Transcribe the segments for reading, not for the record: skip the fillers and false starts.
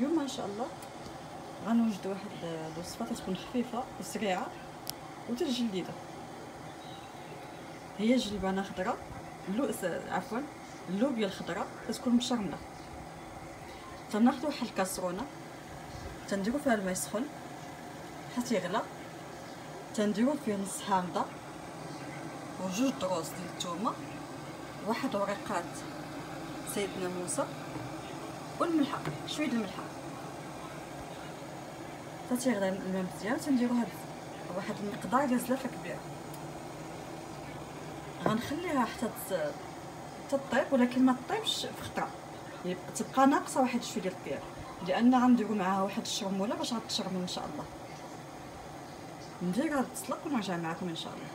اليوم ان شاء الله غنوجد واحد الوصفه تكون خفيفه وسريعه وتجي جديده. هي جلبانه خضراء، اللوبيا الخضراء تكون مشرمله. تناخذ واحد الكاسرونه، تنديرو فيها الماء سخون حتى يغلى، تنديرو فيه نص حامضه وجوج دروس ديال الثومه، واحد ورقات سيدنا موسى والملحه، شويه الملحه. حتى يغلى الماء مزيان تنديرو هاد واحد المقدار ديال زلافه كبير. غنخليها حتى تطيب، ولكن ما تطيبش في خطره، تبقى ناقصه واحد شويه ديال الطياب، لان غنديرو معاها واحد الشرموله باش غتشرمل ان شاء الله. نديرها تسلق ونرجع معكم ان شاء الله.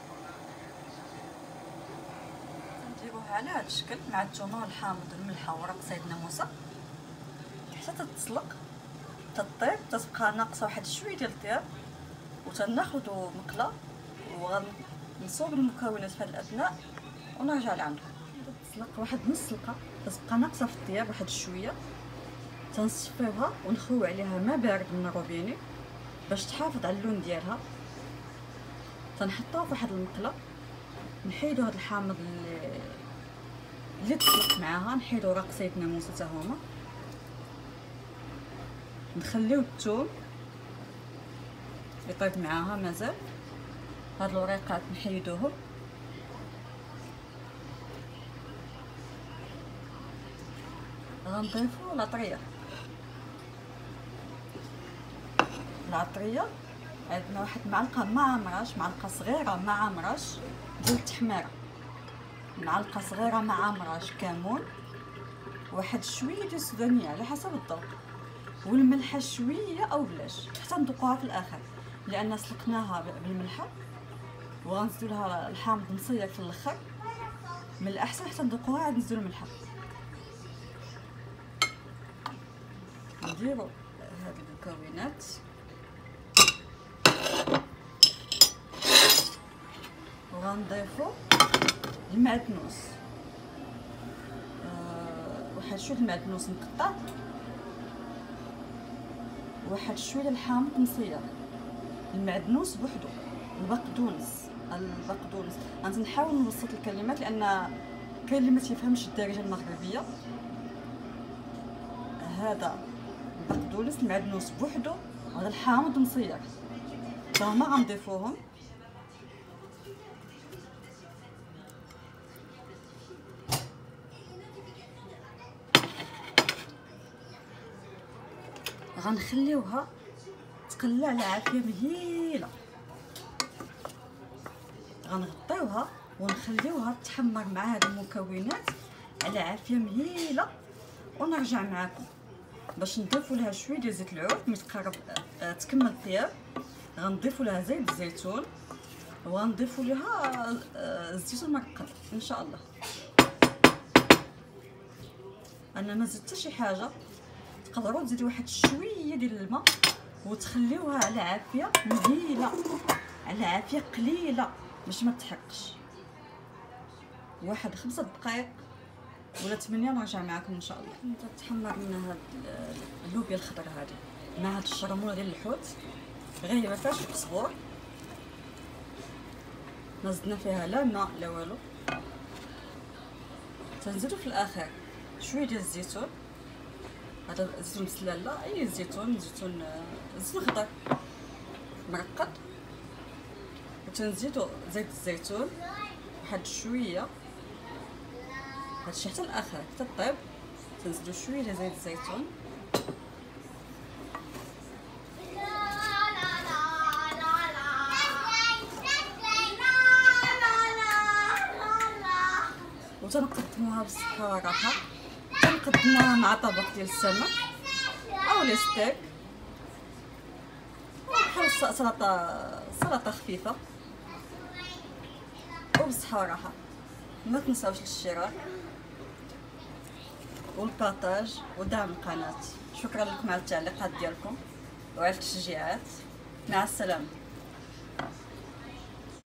نديروها على هذا الشكل مع الثومه والحامض والملحه وورق سيدنا موسى حتى تتسلق تطيب، تتبقى ناقصه واحد شويه ديال الطياب، وتناخذوا مقله وغنصوب المكونات في هذه الاثناء ونرجع لعندكم. تتسلق واحد نص سلقه، تتبقى ناقصه في الطياب واحد شويه، تنصفيوها ونخويو عليها ماء بارد من الروبيني باش تحافظ على اللون ديالها. تنحطوها في واحد المقله، نحيدو هاد الحامض اللي تسلق معاها، نحيدو ورق سيدنا موسى حتى هما، نخليو الثوم يطيب معاها مازال. هاد الوريقات نحيدوهم، غنضيفو العطريه. عندنا واحد معلقه معلقه صغيره مع مرش ديال التحميره، معلقه صغيره مع مرش كمون، واحد شويه ديال السودانيه على حسب الذوق، والملحه شويه او بلاش حتى نذوقوها في الاخر، لان سلقناها بالملحه وغنزيدو لها الحامض مصير في الاخر. من الاحسن حتى نذوقوها عاد نزيدو الملحه. نديرو هاد المكونات وغنضيفو المعدنوس، واحد شويه المعدنوس مقطع، واحد شويه الحامض مصير، المعدنوس بوحدو، البقدونس غنحاول نبسط الكلمات لان كاين اللي ما تيفهمش الدارجه المغربيه. هذا البقدونس المعدنوس بوحدو، وهذا الحامض مصير، هما غنضيفوهم. غنخليوها تقلى على عافيه مهيله، غنغطيوها ونخليوها تحمر مع هاد المكونات على عافيه مهيله، ونرجع معكم باش نضيفوا لها شويه ديال زيت العود. ملي تقرب تكمل الطياب غنضيفوا لها زيت الزيتون، وغنضيفوا لها الزيت المرقد ان شاء الله. انا ما زدت شي حاجه، تقدروا تزيدوا واحد شويه ديال الماء وتخليوها على عافيه مهيله، على عافيه قليله باش ما تحرقش. واحد 5 دقائق ولا 8 نرجع معكم ان شاء الله. تحمر لنا هاد اللوبيا الخضراء هذه مع هاد الشرموله ديال الحوت، غير ما فيهاش القزبور، ما زدنا فيها لا ماء لا والو. تنزيدو في الاخر شويه ديال الزيتون، هذا زيتون مسلاله، اي زيتون خضر مرقد، وتنزيدو زيت الزيتون واحد شويه، هادشي حتى الاخر حتى طيب. تنزيدو شويه ديال زيت الزيتون، وتنقدموها بالصحه والراحه. تنقدموها مع طبق ديال السمك او لي ستيك، بحال سلطه خفيفه وبالصحه والراحه. ما تنساوش الاشتراك والبارطاج ودعم القناه. شكرا لكم على التعليقات ديالكم وعلى التشجيعات. مع السلامه.